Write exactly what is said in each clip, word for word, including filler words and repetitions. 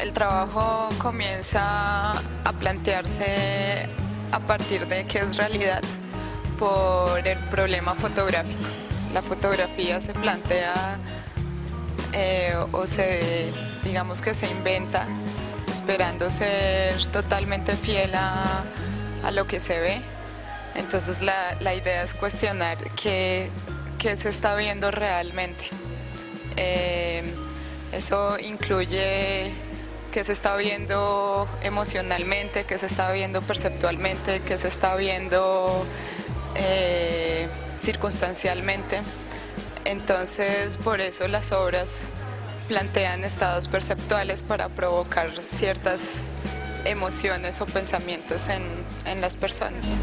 el trabajo comienza a plantearse a partir de qué es realidad por el problema fotográfico. La fotografía se plantea eh, o se, digamos que se inventa esperando ser totalmente fiel a, a lo que se ve. Entonces la, la idea es cuestionar qué, qué se está viendo realmente. Eh, eso incluye qué se está viendo emocionalmente, qué se está viendo perceptualmente, qué se está viendo eh, circunstancialmente. Entonces, por eso las obras plantean estados perceptuales para provocar ciertas emociones o pensamientos en, en las personas.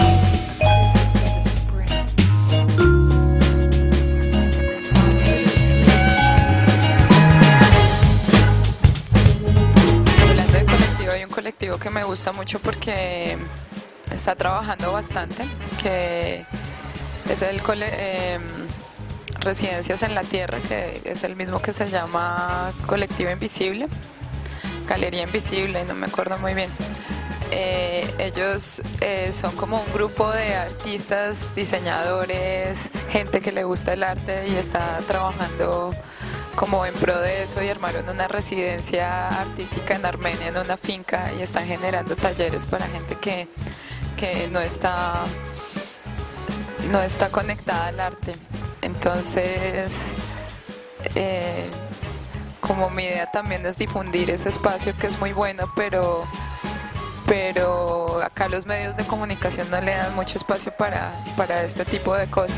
Hablando de colectivo, hay un colectivo que me gusta mucho porque está trabajando bastante, que es el cole, eh, Residencias en la Tierra, que es el mismo que se llama Colectivo Invisible, Galería Invisible, no me acuerdo muy bien. Eh, ellos eh, son como un grupo de artistas, diseñadores, gente que le gusta el arte y está trabajando como en pro de eso, y armaron una residencia artística en Armenia, en una finca, y están generando talleres para gente que, que no está, no está conectada al arte. Entonces, eh, como mi idea también es difundir ese espacio, que es muy bueno, pero, pero acá los medios de comunicación no le dan mucho espacio para, para este tipo de cosas.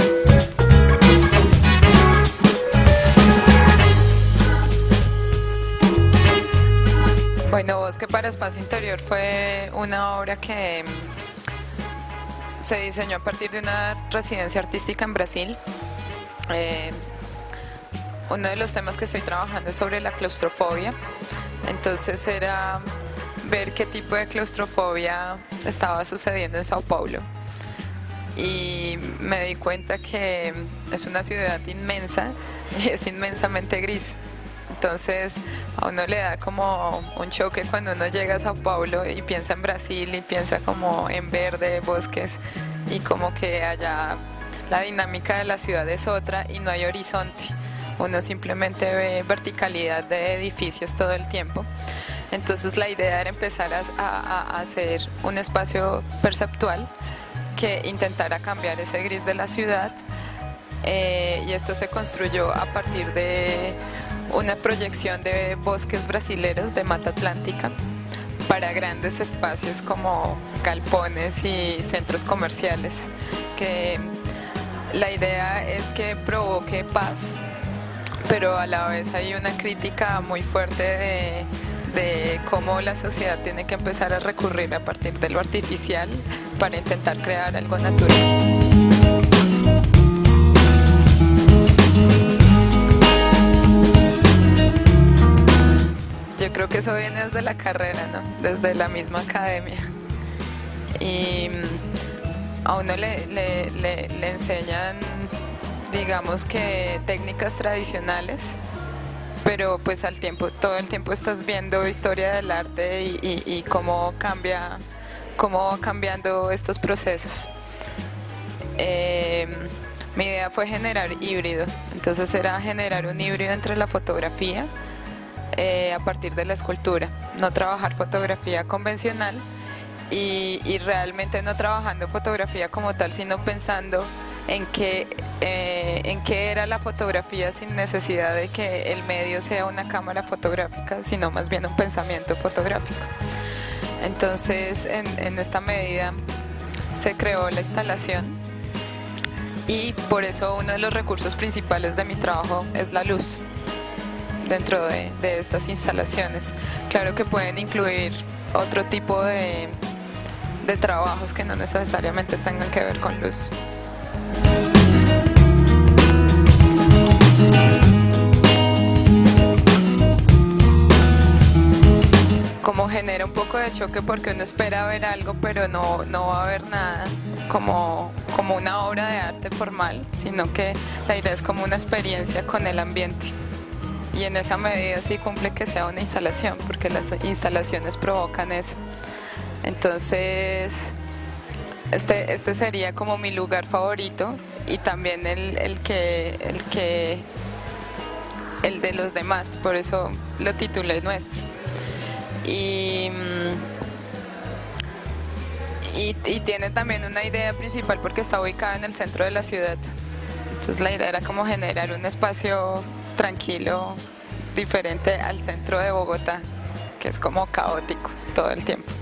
Bueno, Bosque para Espacio Interior fue una obra que se diseñó a partir de una residencia artística en Brasil. Eh, uno de los temas que estoy trabajando es sobre la claustrofobia. Entonces era ver qué tipo de claustrofobia estaba sucediendo en Sao Paulo. Y me di cuenta que es una ciudad inmensa y es inmensamente gris. Entonces a uno le da como un choque cuando uno llega a Sao Paulo y piensa en Brasil y piensa como en verde, bosques, y como que allá la dinámica de la ciudad es otra y no hay horizonte. Uno simplemente ve verticalidad de edificios todo el tiempo. Entonces la idea era empezar a, a, a hacer un espacio perceptual que intentara cambiar ese gris de la ciudad, eh, y esto se construyó a partir de una proyección de bosques brasileros de Mata Atlántica para grandes espacios como galpones y centros comerciales, que la idea es que provoque paz, pero a la vez hay una crítica muy fuerte de, de cómo la sociedad tiene que empezar a recurrir a partir de lo artificial para intentar crear algo natural. Yo creo que eso viene desde la carrera, ¿no? Desde la misma academia. Y a uno le, le, le, le enseñan, digamos que técnicas tradicionales, pero pues al tiempo, todo el tiempo estás viendo historia del arte y, y, y cómo cambia, cómo va cambiando estos procesos. Eh, mi idea fue generar híbrido, entonces era generar un híbrido entre la fotografía eh, a partir de la escultura, no trabajar fotografía convencional y, y realmente no trabajando fotografía como tal, sino pensando en qué, eh, en qué era la fotografía sin necesidad de que el medio sea una cámara fotográfica, sino más bien un pensamiento fotográfico. Entonces, en, en esta medida se creó la instalación y por eso uno de los recursos principales de mi trabajo es la luz dentro de, de estas instalaciones. Claro que pueden incluir otro tipo de, de trabajos que no necesariamente tengan que ver con luz. Como genera un poco de choque porque uno espera ver algo, pero no, no va a haber nada como, como una obra de arte formal, sino que la idea es como una experiencia con el ambiente. y en esa medida sí cumple que sea una instalación, porque las instalaciones provocan eso. Entonces, este, este sería como mi lugar favorito y también el, el que, el que, el de los demás, por eso lo titulé Nuestro. Y, y, y tiene también una idea principal porque está ubicada en el centro de la ciudad. Entonces la idea era como generar un espacio tranquilo, diferente al centro de Bogotá, que es como caótico todo el tiempo.